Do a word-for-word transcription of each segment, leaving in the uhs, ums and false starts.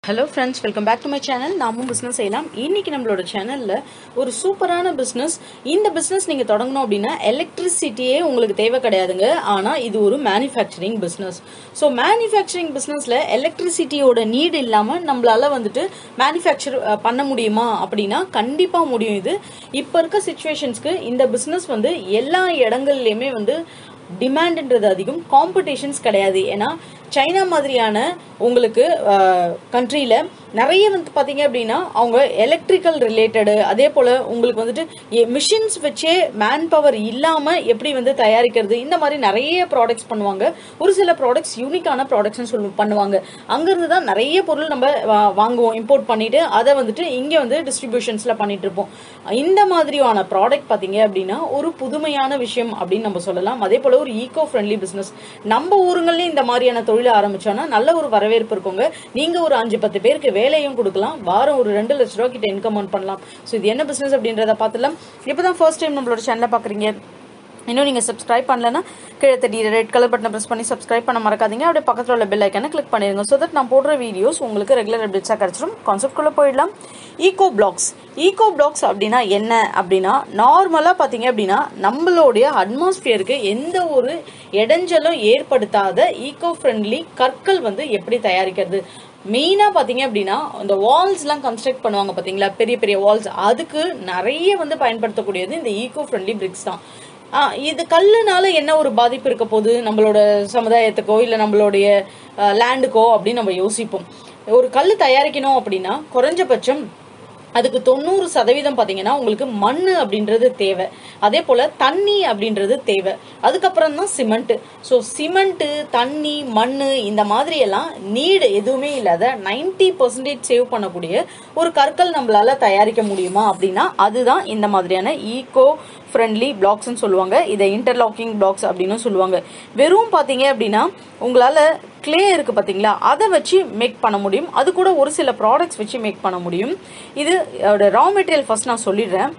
Hello friends, welcome back to my channel. நாமும் business செய்யலாம். இன்னைக்கு நம்மளோட சேனல்ல ஒரு சூப்பரான பிசினஸ். இந்த பிசினஸ் நீங்க தொடங்கணும் அப்படின்னா எலக்ட்ரிசிட்டியே உங்களுக்கு தேவை கிடையாதுங்க. ஆனா இது ஒரு மேனுஃபேக்சரிங் பிசினஸ். ஸோ மேனுஃபேக்சரிங் பிசினஸ்ல எலக்ட்ரிசிட்டியோட நீட் இல்லாம நம்மளால வந்துட்டு மேனுஃபேக்சர் பண்ண முடியுமா அப்படின்னா கண்டிப்பா முடியும். இது இப்ப இருக்க சிச்சுவேஷன்ஸ்க்கு இந்த பிசினஸ் வந்து எல்லா இடங்கள்லயுமே வந்து டிமாண்ட்ன்றது அதிகம், காம்படிஷன்ஸ் கிடையாது. ஏன்னா சைனா மாதிரியான உங்களுக்கு கண்ட்ரியில நிறைய வந்து பாத்தீங்க அப்படின்னா அவங்க எலக்ட்ரிக்கல் ரிலேட்டடு, அதே போல உங்களுக்கு வந்துட்டு மிஷின்ஸ் வச்சே மேன் பவர் இல்லாம எப்படி வந்து தயாரிக்கிறது, இந்த மாதிரி நிறைய ப்ராடக்ட்ஸ் பண்ணுவாங்க. ஒரு சில ப்ராடக்ட்ஸ் யூனிக்கான ப்ராடக்ட்ஸ் சொல்லி பண்ணுவாங்க. அங்கிருந்து தான் நிறைய பொருள் நம்ம வாங்குவோம், இம்போர்ட் பண்ணிட்டு அதை வந்துட்டு இங்க வந்து டிஸ்ட்ரிபியூஷன்ஸ்ல பண்ணிட்டு இருப்போம். இந்த மாதிரியான ப்ராடக்ட் பாத்தீங்க அப்படின்னா ஒரு புதுமையான விஷயம் அப்படின்னு நம்ம சொல்லலாம். அதே போல ஒரு ஈகோ ஃப்ரெண்ட்லி பிசினஸ். நம்ம ஊருங்கள்லயும் இந்த மாதிரியான தொழில ஆரம்பிச்சோம்னா நல்ல ஒரு வரவேற்பு இருக்குங்க. நீங்க ஒரு அஞ்சு பத்து பேருக்கு வேலையும் கொடுக்கலாம், வாரம் ஒரு ரெண்டு லட்ச ரூபா கிட்ட இன்கம் பண்ணலாம். ஸோ இது என்ன பிசினஸ் அப்படின்றத பார்த்துலாம். இப்பதான் ஃபர்ஸ்ட் டைம் நம்மளோட சேனலை பாக்குறீங்க, இன்னும் நீங்க சப்ஸ்கிரைப் பண்ணலன்னா கீழே தெரிய ரெட் கலர் பட்டனை பிரஸ் பண்ணி சப்ஸ்கிரைப் பண்ண மறக்காதீங்க. அப்படியே பக்கத்தில் உள்ள பெல் ஐக்கானை கிளிக் பண்ணிருங்க. ஸோ தட் நான் போடுற வீடியோஸ் உங்களுக்கு ரெகுலர் அப்டேட்ஸாக கிடைச்சிடும். கான்செப்ட் குள்ள போயிடலாம். Ego blocks. ஈகோ பிளாக்ஸ் அப்படின்னா என்ன அப்படின்னா, நார்மலா பாத்தீங்க அப்படின்னா நம்மளுடைய அட்மாஸ்பியருக்கு எந்த ஒரு இடைஞ்சலும் ஏற்படுத்தாத ஈகோ ஃப்ரெண்ட்லி கற்கள் வந்து எப்படி தயாரிக்கிறது. மெயினா பாத்தீங்க அப்படின்னா இந்த வால்ஸ் எல்லாம் கன்ஸ்ட்ரக்ட் பண்ணுவாங்க பாத்தீங்களா, பெரிய பெரிய வால்ஸ், அதுக்கு நிறைய வந்து பயன்படுத்தக்கூடியது இந்த ஈகோ ஃப்ரெண்ட்லி பிரிக்ஸ் தான். ஆஹ் இது கல்லுனால என்ன ஒரு பாதிப்பு இருக்க போகுது நம்மளோட சமுதாயத்துக்கோ இல்ல நம்மளுடைய லேண்டுக்கோ அப்படின்னு நம்ம யோசிப்போம். ஒரு கல் தயாரிக்கணும் அப்படின்னா குறைஞ்சபட்சம் அதுக்கு தொண்ணூறு சதவீதம் பாத்தீங்கன்னா உங்களுக்கு மண்ணு அப்படின்றது தேவை, அதே போல தண்ணி அப்படின்றது தேவை, அதுக்கப்புறம் தான் சிமெண்ட். ஸோ சிமெண்ட், தண்ணி, மண்ணு இந்த மாதிரி எல்லாம் நீடு எதுவுமே இல்லாத நைன்டி பர்சன்டேஜ் சேவ் பண்ணக்கூடிய ஒரு கற்கள் நம்மளால தயாரிக்க முடியுமா அப்படின்னா அதுதான் இந்த மாதிரியான ஈகோ ஃப்ரெண்ட்லி பிளாக்ஸ் சொல்லுவாங்க. இதை இன்டர்லாக்கிங் பிளாக்ஸ் அப்படின்னு சொல்லுவாங்க. வெறும் பாத்தீங்க அப்படின்னா உங்களால கிளே இருக்கு பாத்தீங்களா, அதை வச்சு மேக் பண்ண முடியும். அது கூட ஒரு சில ப்ராடக்ட்ஸ் வச்சு மேக் பண்ண முடியும். இது ரா மெட்டீரியல் ஃபர்ஸ்ட் நான் சொல்லிடுறேன்.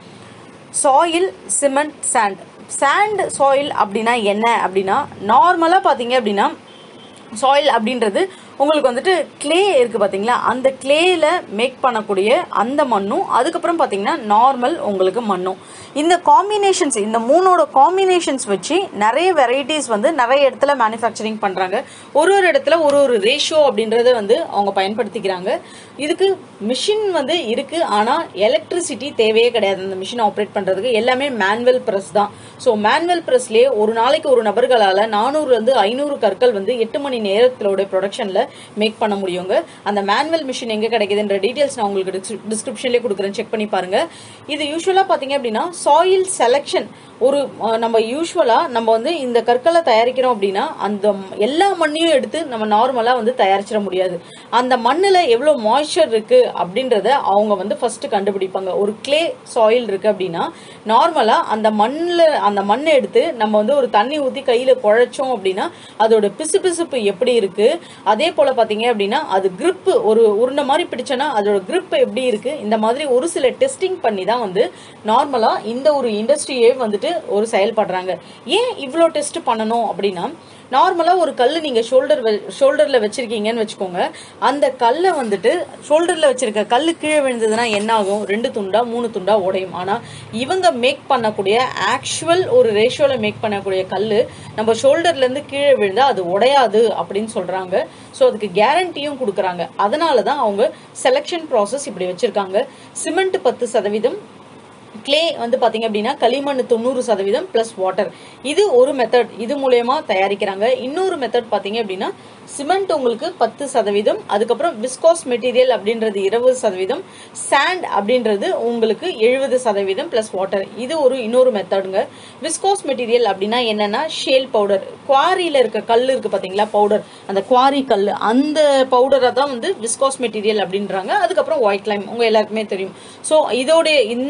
Soil, cement, sand. Sand, soil அப்படின்னா என்ன அப்படின்னா, நார்மலா பாத்தீங்க அப்படின்னா சாயில் அப்படின்றது உங்களுக்கு வந்துட்டு கிளே இருக்கு பாத்தீங்களா, அந்த கிளேல மேக் பண்ணக்கூடிய அந்த மண்ணும், அதுக்கப்புறம் பாத்தீங்கன்னா நார்மல் உங்களுக்கு மண்ணும், இந்த காம்பினேஷன்ஸ், இந்த மூணோட காம்பினேஷன்ஸ் வச்சு நிறைய வெரைட்டிஸ் வந்து நிறைய இடத்துல மேனுஃபேக்சரிங் பண்றாங்க. ஒரு ஒரு இடத்துல ஒரு ஒரு ரேஷியோ அப்படின்றத வந்து அவங்க பயன்படுத்திக்கிறாங்க. இதுக்கு மிஷின் வந்து இருக்கு, ஆனா எலக்ட்ரிசிட்டி தேவையே கிடையாது இந்த மிஷின் ஆப்ரேட் பண்றதுக்கு. எல்லாமே மேனுவல் பிரஸ் தான். ஸோ மேனுவல் பிரஸ்லயே ஒரு நாளைக்கு ஒரு நபர்களால நானூறுல இருந்து ஐநூறு கற்கள் வந்து எட்டு மணி நேரத்திலோட ப்ரொடக்ஷன்ல மேக் பண்ண முடியுங்க. அந்த மேனுவல் மிஷின் எங்க கிடைக்குதுன்ற டீடைல்ஸ் நான் உங்களுக்கு டிஸ்கிரிப்ஷன்லயே கொடுக்குறேன், செக் பண்ணி பாருங்க. இது யூஸ்வலா பாத்தீங்க அப்படின்னா சாயில் செலக்ஷன். ஒரு நம்ம யூஸ்வலா நம்ம வந்து இந்த கற்களை தயாரிக்கிறோம் அப்படின்னா அந்த எல்லா மண்ணையும் எடுத்து நம்ம நார்மலா வந்து தயாரிச்சிட முடியாது. அந்த மண்ணுல எவ்வளவு மாய்ஸ்சர் இருக்கு அப்படின்றத அவங்க வந்து ஃபர்ஸ்ட் கண்டுபிடிப்பாங்க. ஒரு கிளே சாயில் இருக்கு அப்படின்னா நார்மலா அந்த மண்ணுல அந்த மண்ணை எடுத்து நம்ம வந்து ஒரு தண்ணி ஊத்தி கையில குழைச்சோம் அப்படின்னா அதோட பிசு பிசுப்பு எப்படி இருக்கு, அதே போல பாத்தீங்க அப்படின்னா அது கிரிப், ஒரு உருண்டை மாதிரி பிடிச்சோன்னா அதோட கிரிப் எப்படி இருக்கு, இந்த மாதிரி ஒரு சில டெஸ்டிங் பண்ணி தான் வந்து நார்மலா இந்த ஒரு இண்டஸ்ட்ரியே வந்துட்டு ஒரு செயல்படுறாங்க. ஏன் இவ்வளோ டெஸ்ட் பண்ணணும் அப்படின்னா, நார்மலா ஒரு கல்லு நீங்க ஷோல்டர் ஷோல்டர்ல வச்சிருக்கீங்கன்னு வச்சுக்கோங்க, அந்த கல்லை வந்துட்டு ஷோல்டர்ல வச்சிருக்க கல்லு கீழே விழுந்ததுன்னா என்ன ஆகும், ரெண்டு துண்டா மூணு துண்டா உடையும். ஆனா இவங்க மேக் பண்ணக்கூடிய ஆக்சுவல் ஒரு ரேஷியோல மேக் பண்ணக்கூடிய கல்லு நம்ம ஷோல்டர்ல இருந்து கீழே விழுந்தா அது உடையாது அப்படின்னு சொல்றாங்க. ஸோ அதுக்கு கேரண்டியும் கொடுக்குறாங்க. அதனாலதான் அவங்க செலக்ஷன் ப்ராசஸ் இப்படி வச்சிருக்காங்க. சிமெண்ட் பத்து சதவீதம், கிளே வந்து பாத்தீங்க அப்படின்னா களிமண் தொண்ணூறு சதவீதம் பிளஸ் வாட்டர். இது ஒரு மெத்தட், இது மூலயமா தயாரிக்கிறாங்க. இன்னொரு மெத்தட் பாத்தீங்க அப்படின்னா சிமெண்ட் உங்களுக்கு பத்து சதவீதம், அதுக்கப்புறம் விஸ்காஸ் மெட்டீரியல் அப்படின்றது இருபது சதவீதம், சாண்ட் அப்படின்றது உங்களுக்கு எழுபது சதவீதம் பிளஸ் வாட்டர். இது ஒரு இன்னொரு மெத்தடுங்க. விஸ்காஸ் மெட்டீரியல் அப்படின்னா என்னன்னா ஷேல் பவுடர், குவாரியில இருக்க கல் இருக்கு பாத்தீங்களா பவுடர், அந்த குவாரி கல், அந்த பவுடரை தான் வந்து விஸ்காஸ் மெட்டீரியல் அப்படின்றாங்க. அதுக்கப்புறம் ஒயிட் லைம் உங்க எல்லாருக்குமே தெரியும். ஸோ இதோட இந்த ஒரு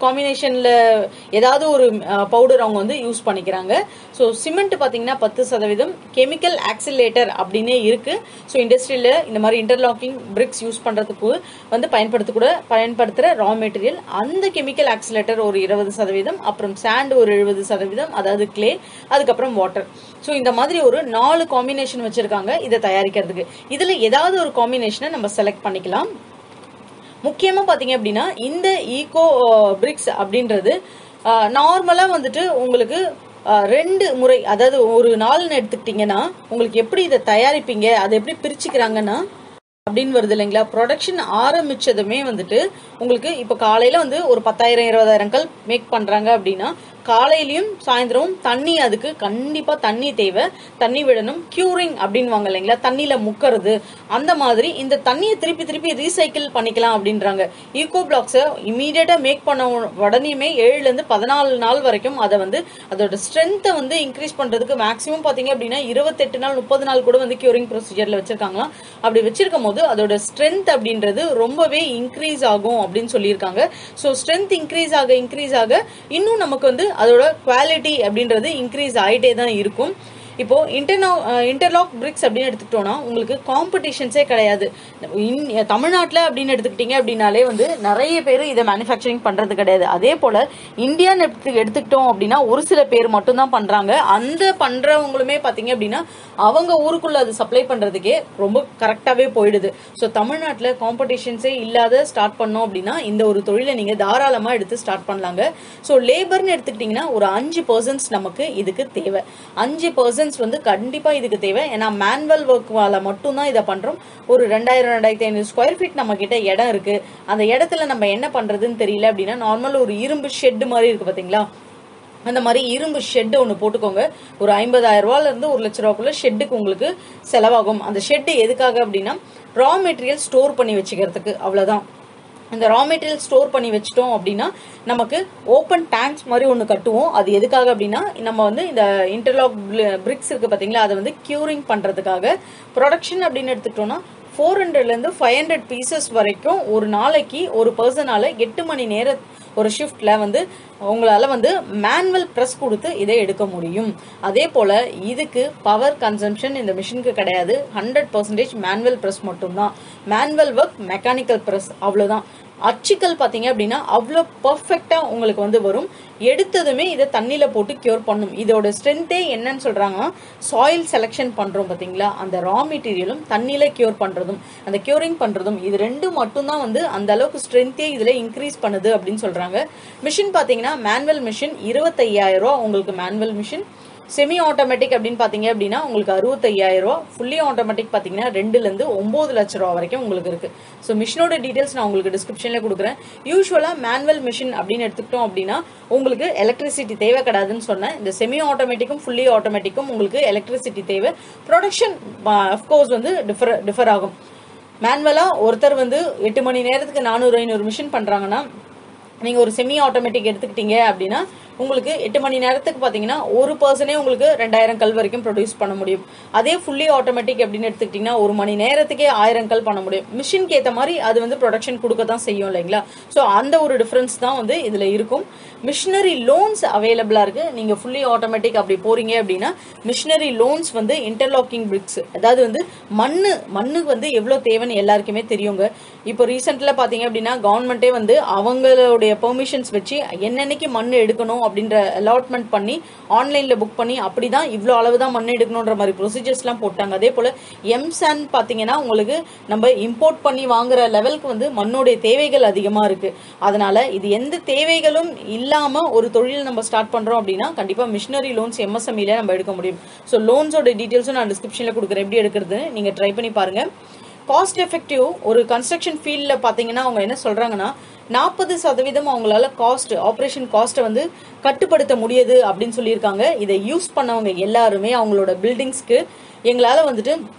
காம்பினேஷன்ல ஏதாவது ஒரு பவுடர் அவங்க வந்து யூஸ் பண்ணிக்கிறாங்க. ஸோ சிமெண்ட் பார்த்தீங்கன்னா பத்து சதவீதம் கெமிக்கல் ஆக்சிலேட்டர் அப்படின்னே இருக்கு. ஸோ இண்டஸ்ட்ரியில இந்த மாதிரி இன்டர்லாக்கிங் பிரிக்ஸ் யூஸ் பண்றதுக்கு வந்து பயன்படுத்த கூட பயன்படுத்துற ரா மெட்டீரியல். அந்த கெமிக்கல் ஆக்சிலேட்டர் ஒரு இருபது சதவீதம், அப்புறம் சாண்ட் ஒரு எழுபது சதவீதம், அதாவது கிளே, அதுக்கப்புறம் வாட்டர். ஸோ இந்த மாதிரி ஒரு நாலு காம்பினேஷன் வச்சிருக்காங்க இதை தயாரிக்கிறதுக்கு. இதுல ஏதாவது ஒரு காம்பினேஷனை நம்ம செலக்ட் பண்ணிக்கலாம். முக்கியமா பாத்தீங்க அப்படின்னா இந்த ஈகோ பிரிக்ஸ் அப்படின்றது நார்மலா வந்துட்டு உங்களுக்கு ரெண்டு முறை, அதாவது ஒரு நாள்னு எடுத்துக்கிட்டீங்கன்னா உங்களுக்கு எப்படி இதை தயாரிப்பீங்க, அதை எப்படி பிரிச்சுக்கிறாங்கன்னா அப்படின்னு வருது இல்லைங்களா. ப்ரொடக்ஷன் ஆரம்பிச்சதுமே வந்துட்டு உங்களுக்கு இப்ப காலையில வந்து ஒரு பத்தாயிரம் இருபதாயிரம் கல் மேக் பண்றாங்க அப்படின்னா காலையிலயும் சாயந்தரமும் தண்ணி, அதுக்கு கண்டிப்பா தண்ணி தேவை, தண்ணி விடணும். கியூரிங் அப்படின்னு வாங்க இல்லைங்களா, தண்ணியில முக்கிறது. அந்த மாதிரி இந்த தண்ணியை திருப்பி திருப்பி ரீசைக்கிள் பண்ணிக்கலாம் அப்படின்றாங்க. ஈகோ பிளாக்ஸை இமீடியட்டா மேக் பண்ண உடனேயுமே ஏழுல இருந்து பதினாலு நாள் வரைக்கும் அதை வந்து அதோட ஸ்ட்ரென்த்தை வந்து இன்க்ரீஸ் பண்றதுக்கு மேக்சிமம் பாத்தீங்க அப்படின்னா இருபத்தெட்டு நாள் முப்பது நாள் கூட வந்து கியூரிங் ப்ரொசீஜர்ல வச்சிருக்காங்களாம். அப்படி வச்சிருக்கும் போது அதோட ஸ்ட்ரென்த் அப்படின்றது ரொம்பவே இன்க்ரீஸ் ஆகும் அப்படின்னு சொல்லியிருக்காங்க. ஸோ ஸ்ட்ரென்த் இன்க்ரீஸ் ஆக இன்க்ரீஸ் ஆக இன்னும் நமக்கு வந்து அதோட குவாலிட்டி அப்படின்றது இன்க்ரீஸ் ஆயிட்டே தான் இருக்கும். இப்போ இன்டர்னா இன்டர்லாக் பிரிக்ஸ் அப்படின்னு எடுத்துக்கிட்டோம்னா உங்களுக்கு காம்படிஷன்ஸே கிடையாது. தமிழ்நாட்டில் அப்படின்னு எடுத்துக்கிட்டீங்க அப்படின்னாலே வந்து நிறைய பேர் இதை மேனுஃபேக்சரிங் பண்றது கிடையாது. அதே போல இந்தியான்னு எடுத்துக்கிட்டோம் அப்படின்னா ஒரு சில பேர் மட்டும் தான் பண்றாங்க. அந்த பண்றவங்களுமே பாத்தீங்க அப்படின்னா அவங்க ஊருக்குள்ள அது சப்ளை பண்றதுக்கே ரொம்ப கரெக்டாவே போயிடுது. ஸோ தமிழ்நாட்டில் காம்படிஷன்ஸே இல்லாத ஸ்டார்ட் பண்ணோம் அப்படின்னா இந்த ஒரு தொழிலை நீங்க தாராளமா எடுத்து ஸ்டார்ட் பண்ணலாங்க. ஸோ லேபர்னு எடுத்துக்கிட்டீங்கன்னா ஒரு அஞ்சு பர்சன்ட் நமக்கு இதுக்கு தேவை. அஞ்சு பர்சன்ட் வந்து கண்டிப்பா இதுக்கு தேவை. ஏன்னா மேனுவல் ஒர்க்வால மட்டும் தான் இதை பண்றோம். ஒரு ரெண்டாயிரம் ரெண்டாயிரத்தி ஐநூறு ஸ்கொயர் ஃபீட் நம்ம கிட்ட இடம் இருக்கு. அந்த இடத்துல நம்ம என்ன பண்றதுன்னு தெரியல அப்படின்னா நார்மல் ஒரு இரும்பு ஷெட் மாதிரி இருக்கு பாத்தீங்களா, அந்த மாதிரி இரும்பு ஷெட் ஒன்று போட்டுக்கோங்க. ஒரு ஐம்பதாயிரம் ரூபாயில இருந்து ஒரு லட்ச ரூபாய்க்குள்ள ஷெட்டுக்கு உங்களுக்கு செலவாகும். அந்த ஷெட் எதுக்காக அப்படின்னா ரா மெட்டீரியல் ஸ்டோர் பண்ணி வச்சுக்கிறதுக்கு, அவ்வளவுதான். இந்த ரா மெட்டீரியல் ஸ்டோர் பண்ணி வச்சிட்டோம் அப்படின்னா நமக்கு ஓப்பன் டேங்க்ஸ் மாதிரி ஒன்று கட்டுவோம். அது எதுக்காக அப்படின்னா நம்ம வந்து இந்த இன்டர்லாக் பிரிக்ஸ் இருக்கு பாத்தீங்களா, அதை வந்து கியூரிங் பண்றதுக்காக. ப்ரொடக்ஷன் அப்படின்னு எடுத்துக்கிட்டோம்னா ஃபோர் ஹண்ட்ரட்ல இருந்து ஃபைவ் ஹண்ட்ரட் பீசஸ் வரைக்கும் ஒரு நாளைக்கு ஒரு பர்சனால எட்டு மணி நேரம் ஒரு ஷிஃப்ட்ல வந்து உங்களால வந்து மேனுவல் பிரஸ் கொடுத்து இதை எடுக்க முடியும். அதே போல இதுக்கு பவர் கன்சம்ஷன் இந்த மிஷினுக்கு கிடையாது. ஹண்ட்ரட் பர்சன்டேஜ் மேனுவல் பிரஸ் மட்டும்தான். மேனுவல் ஒர்க், மெக்கானிக்கல் பிரஸ், அவ்வளவுதான். அச்சுக்கள் பாத்தீங்க அப்படின்னா அவ்வளோ பர்ஃபெக்டா உங்களுக்கு வந்து வரும். எடுத்ததுமே இதை தண்ணியில போட்டு கியூர் பண்ணும். இதோட ஸ்ட்ரென்த்தே என்னன்னு சொல்றாங்கன்னா சாயில் செலக்ஷன் பண்றோம் பாத்தீங்களா, அந்த ரா மெட்டீரியலும் தண்ணியில கியூர் பண்றதும் அந்த கியூரிங் பண்றதும் இது ரெண்டு மட்டும் தான் வந்து அந்த அளவுக்கு ஸ்ட்ரென்த்தே இதுல இன்க்ரீஸ் பண்ணுது அப்படின்னு சொல்றாங்க. மிஷின் பாத்தீங்கன்னா மேனுவல் மிஷின் இருபத்தையாயிரம் ரூபாய் உங்களுக்கு மேனுவல் மிஷின். செமி ஆட்டோமேட்டிக் அப்படின்னு பாத்தீங்க அப்படின்னா உங்களுக்கு அறுபத்தையாயிரம் ரூபாய். ஃபுல்லி ஆட்டோமேட்டிக் பாத்தீங்கன்னா ரெண்டுல இருந்து ஒன்பது லட்சம் ரூபாய் வரைக்கும் உங்களுக்கு இருக்கு. ஸோ மிஷினோட டீடைல்ஸ் நான் உங்களுக்கு டிஸ்கிரிப்ஷன்ல கொடுக்குறேன். யூஸ்வலா மேனுவல் மிஷின் அப்படின்னு எடுத்துக்கிட்டோம் அப்படின்னா உங்களுக்கு எலக்ட்ரிசிட்டி தேவை கிடையாதுன்னு சொன்னேன். இந்த செமி ஆட்டோமேட்டிக்கும் ஃபுல்லி ஆட்டோமேட்டிக்கும் உங்களுக்கு எலக்ட்ரிசிட்டி தேவை. ப்ரொடக்ஷன் அஃப்கோர்ஸ் வந்து டிஃபர் டிஃபர் ஆகும். மேனுவலா ஒருத்தர் வந்து எட்டு மணி நேரத்துக்கு நானூறு ஐநூறு மிஷின் பண்றாங்கன்னா நீங்க ஒரு செமி ஆட்டோமேட்டிக் எடுத்துக்கிட்டீங்க அப்படின்னா உங்களுக்கு எட்டு மணி நேரத்துக்கு பாத்தீங்கன்னா ஒரு பர்சனே உங்களுக்கு ரெண்டாயிரம் கல் வரைக்கும் ப்ரொடியூஸ் பண்ண முடியும். அதே ஃபுல்லி ஆட்டோமேட்டிக் அப்படின்னு எடுத்துக்கிட்டீங்கன்னா ஒரு மணி நேரத்துக்கே ஆயிரம் கல் பண்ண முடியும். மிஷினுக்கு ஏற்ற மாதிரி அது வந்து ப்ரொடக்ஷன் கொடுக்க தான் செய்யும் இல்லைங்களா. ஸோ அந்த ஒரு டிஃபரன்ஸ் தான் வந்து இதுல இருக்கும். மிஷினரி லோன்ஸ் அவைலபிளா இருக்கு. நீங்க ஃபுல்லி ஆட்டோமேட்டிக் அப்படி போறீங்க அப்படின்னா மிஷினரி லோன்ஸ் வந்து இன்டர்லாக்கிங் பிரிக்ஸ், அதாவது வந்து மண்ணு மண்ணுக்கு வந்து எவ்வளவு தேவைன்னு எல்லாருக்குமே தெரியுங்க. இப்போ ரீசெண்ட்ல பாத்தீங்க அப்படின்னா கவர்மெண்டே வந்து அவங்களுடைய பெர்மிஷன்ஸ் வச்சு என்னன்னைக்கு மண் எடுக்கணும் அப்படின்ற அலாட்மெண்ட் பண்ணி ஆன்லைன்ல புக் பண்ணி அப்படிதான் இவ்வளவு அளவுதான் மண் எடுக்கணும்ன்ற மாதிரி ப்ரொசீஜர்ஸ் எல்லாம் போட்டாங்க. அதே போல எம்சான் பாத்தீங்கன்னா உங்களுக்கு நம்ம இம்போர்ட் பண்ணி வாங்குற லெவலுக்கு வந்து மண்ணோடைய தேவைகள் அதிகமா இருக்கு. அதனால இது எந்த தேவைகளும் இல்லாம ஒரு தொழில் நம்ம ஸ்டார்ட் பண்றோம் அப்படின்னா கண்டிப்பா மிஷினரி லோன்ஸ் எம்எஸ்எம்இல நம்ம எடுக்க முடியும். ஸோ லோன்ஸோட டீடைல்ஸும் நான் டிஸ்கிரிப்ஷன்ல கொடுக்குறேன், எப்படி எடுக்கிறது நீங்க ட்ரை பண்ணி பாருங்க. காஸ்ட் எஃபெக்டிவ் ஒரு கன்ஸ்ட்ரக்ஷன் ஃபீல்ட்ல பாத்தீங்கன்னா அவங்க என்ன சொல்றாங்கன்னா நாற்பது சதவீதம் அவங்களால காஸ்ட் ஆபரேஷன் காஸ்ட்டை வந்து கட்டுப்படுத்த முடியுது அப்படின்னு சொல்லியிருக்காங்க. இதை யூஸ் பண்ணவங்க எல்லாருமே அவங்களோட பில்டிங்ஸ்க்கு எங்களால வந்துட்டு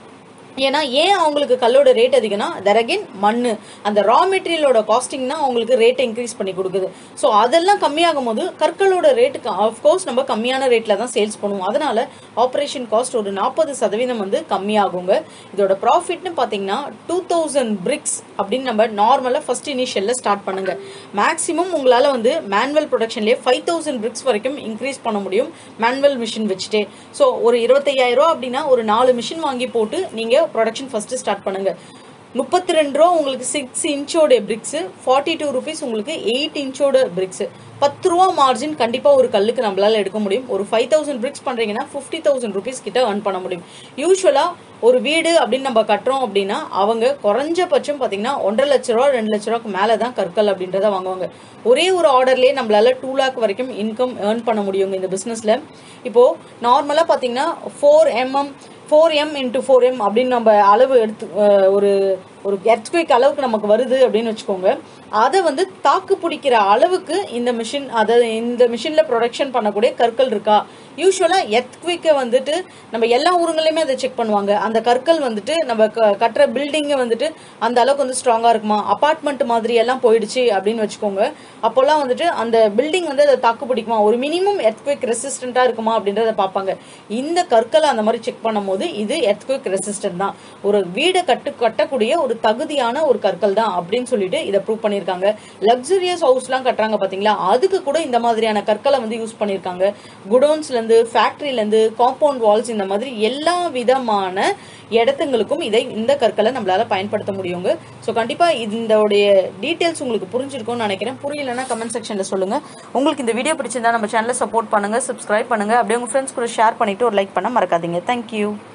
ஏன்னா ஏன் அவங்களுக்கு கல்லோட ரேட் அதிகம்னா தர் அகெயின் மண்ணு அந்த ரா மெட்டீரியலோட காஸ்டிங் தான் அவங்களுக்கு ரேட்டை இன்க்ரீஸ் பண்ணி கொடுக்குது. ஸோ அதெல்லாம் கம்மியாகும் போது கற்களோட ரேட்டுக்கு ஆஃப்கோர்ஸ் நம்ம கம்மியான ரேட்ல தான் சேல்ஸ் பண்ணுவோம். அதனால ஆப்ரேஷன் காஸ்ட் ஒரு நாற்பது சதவீதம் வந்து கம்மியாகுங்க. இதோட ப்ராஃபிட்னு பார்த்தீங்கன்னா டூ தௌசண்ட் பிரிக்ஸ் அப்படின்னு நம்ம நார்மலாக ஃபர்ஸ்ட் இனிஷியல்ல ஸ்டார்ட் பண்ணுங்க. மேக்ஸிமம் உங்களால் வந்து மேனுவல் ப்ரொடக்ஷன்லேயே ஃபைவ் தௌசண்ட் பிரிக்ஸ் வரைக்கும் இன்க்ரீஸ் பண்ண முடியும் மேனுவல் மிஷின் வச்சுட்டே. ஸோ ஒரு இருபத்தையாயிரம் ரூபா அப்படின்னா ஒரு நாலு மிஷின் வாங்கி போட்டு நீங்க ப்ரொடக்ஷன் ஃபர்ஸ்ட் ஸ்டார்ட் பண்ணுங்க. முப்பத்தி ரெண்டு ரூபா உங்களுக்கு சிக்ஸ் இன்ச்சோட பிரிக்ஸ், ஃபார்ட்டி டூ ருபீஸ் உங்களுக்கு எயிட் இன்ச்சோட பிரிக்ஸ். பத்து ரூபா மார்ஜின் கண்டிப்பா ஒரு கல்லுக்கு நம்மளால எடுக்க முடியும். ஒரு ஃபைவ் தௌசண்ட் பிரிக்ஸ் பண்றீங்கன்னா ஃபிஃப்டி தௌசண்ட் ருபீஸ் கிட்ட ஏர்ன் பண்ண முடியும். யூஸ்வலா ஒரு வீடு அப்படின்னு நம்ம கட்டுறோம் அப்படின்னா அவங்க குறைஞ்சபட்சம் பாத்தீங்கன்னா ஒன்றரை லட்ச ரூபா ரெண்டு லட்ச ரூபாய்க்கு மேலதான் கற்கள் அப்படின்றத வாங்குவாங்க. ஒரே ஒரு ஆர்டர்லயே நம்மளால டூ லேக் வரைக்கும் இன்கம் ஏர்ன் பண்ண முடியும் இந்த பிசினஸ்ல. இப்போ நார்மலா பாத்தீங்கன்னா four mm four M into four M அப்படின்னு நம்ம அளவு எடுத்து ஒரு ஒரு எர்த்குவேக் அளவுக்கு நமக்கு வருது அப்படின்னு வச்சுக்கோங்க. அதை வந்து தாக்கு பிடிக்கிற அளவுக்கு இந்த மிஷின் அதாவது இந்த மிஷின்ல ப்ரொடக்ஷன் பண்ணக்கூடிய கற்கள் இருக்கா. யூஸ்வலா எர்த்குவேக்கை வந்துட்டு நம்ம எல்லா ஊருங்களையுமே அதை செக் பண்ணுவாங்க. அந்த கற்கள் வந்துட்டு நம்ம கட்டுற பில்டிங்கை வந்துட்டு அந்த அளவுக்கு வந்து ஸ்ட்ராங்கா இருக்குமா, அபார்ட்மெண்ட் மாதிரி எல்லாம் போயிடுச்சு அப்படின்னு வச்சுக்கோங்க. அப்போல்லாம் வந்துட்டு அந்த பில்டிங் வந்து அதை தாக்கு பிடிக்குமா, ஒரு மினிமம் எர்த்குவேக் ரெசிஸ்டண்டா இருக்குமா அப்படின்றத பார்ப்பாங்க. இந்த கற்களை அந்த மாதிரி செக் பண்ணும் போது இது எர்த்குவேக் ரெசிஸ்டன்ட் தான், ஒரு வீடை கட்டு கட்டக்கூடிய ஒரு தகுதியான ஒரு கற்கள் தான் அப்படின்னு சொல்லிட்டு இதை ப்ரூவ் பண்ணிருக்காங்க. லக்ஸரியஸ் ஹவுஸ் எல்லாம் கட்டுறாங்க பாத்தீங்களா, அதுக்கு கூட இந்த மாதிரியான கற்களை வந்து யூஸ் பண்ணிருக்காங்க. குடோன்ஸ்ல இருந்து ஃபேக்டரியில இருந்து காம்பவுண்ட் வால்ஸ் இந்த மாதிரி எல்லா விதமான இடத்துங்களுக்கும் இதை இந்த கற்களை நம்மளால பயன்படுத்த முடியுங்க. ஸோ கண்டிப்பா இதோடைய டீடைல்ஸ் உங்களுக்கு புரிஞ்சிருக்கும்னு நினைக்கிறேன். புரியலன்னா கமெண்ட் செக்ஷன்ல சொல்லுங்க. உங்களுக்கு இந்த வீடியோ பிடிச்சிருந்தா நம்ம சேனலை சப்போர்ட் பண்ணுங்க, சப்ஸ்கிரைப் பண்ணுங்க, அப்படியே உங்க ஃப்ரெண்ட்ஸ் கூட ஷேர் பண்ணிட்டு ஒரு லைக் பண்ண மறக்காதீங்க. தேங்க்யூ.